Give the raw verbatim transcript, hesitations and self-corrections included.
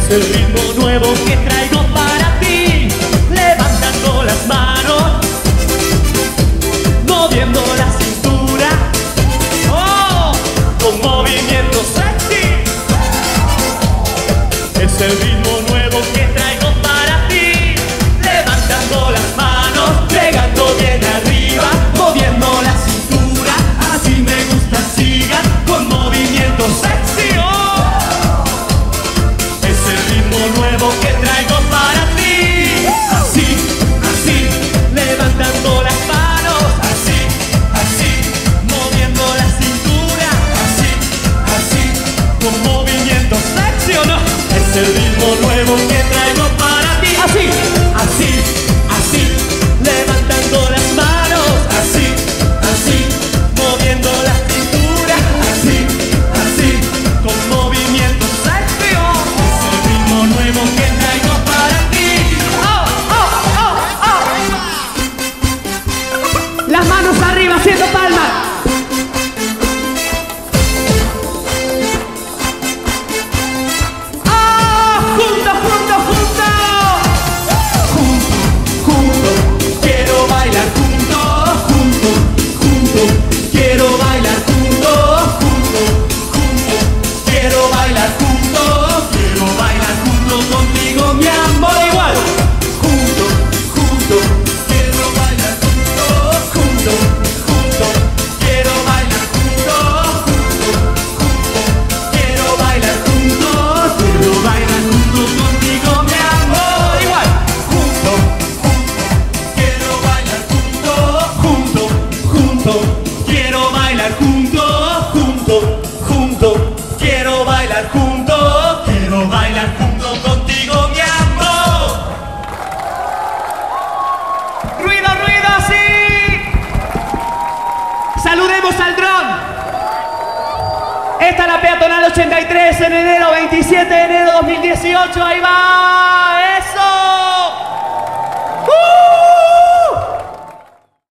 Es el ritmo nuevo que traigo para ti, levantando las manos, moviendo la cintura, oh, con movimiento sexy. Es el ritmo nuevo que traigo para ti, levantando las manos, pegando bien arriba, moviendo la cintura, así me gusta, sigan con movimiento sexy, oh. Es el ritmo nuevo que traigo para ti, así, así, levantando las manos, así, así, moviendo la cintura, así, así, con movimiento sexy, ¿o no? Es el ritmo nuevo que traigo para ti, así, así, así, levantando las manos, así, así, moviendo la cintura, así, así, con movimiento sexy, oh. Es el ritmo nuevo que traigo para ti, oh, oh, oh, oh. Las manos arriba haciendo palmas. ¡Ah! ¡Juntos, juntos, juntos! Juntos, juntos, quiero bailar juntos, juntos, juntos, quiero bailar juntos, juntos, juntos, quiero bailar juntos, quiero bailar juntos contigo, mi amor, igual. Juntos, juntos, quiero bailar juntos, juntos, juntos, quiero bailar juntos, juntos, juntos, quiero bailar juntos, quiero bailar juntos contigo, mi amor, igual. Juntos, juntos, quiero bailar juntos, juntos, juntos, quiero bailar juntos, juntos, juntos, quiero bailar juntos, quiero bailar juntos contigo, mi amor. Ruido, ruido, sí. Saludemos al dron. Esta es la peatonal ochenta y tres en enero, veintisiete de enero de dos mil dieciocho. Ahí va. Eso. ¡Uh!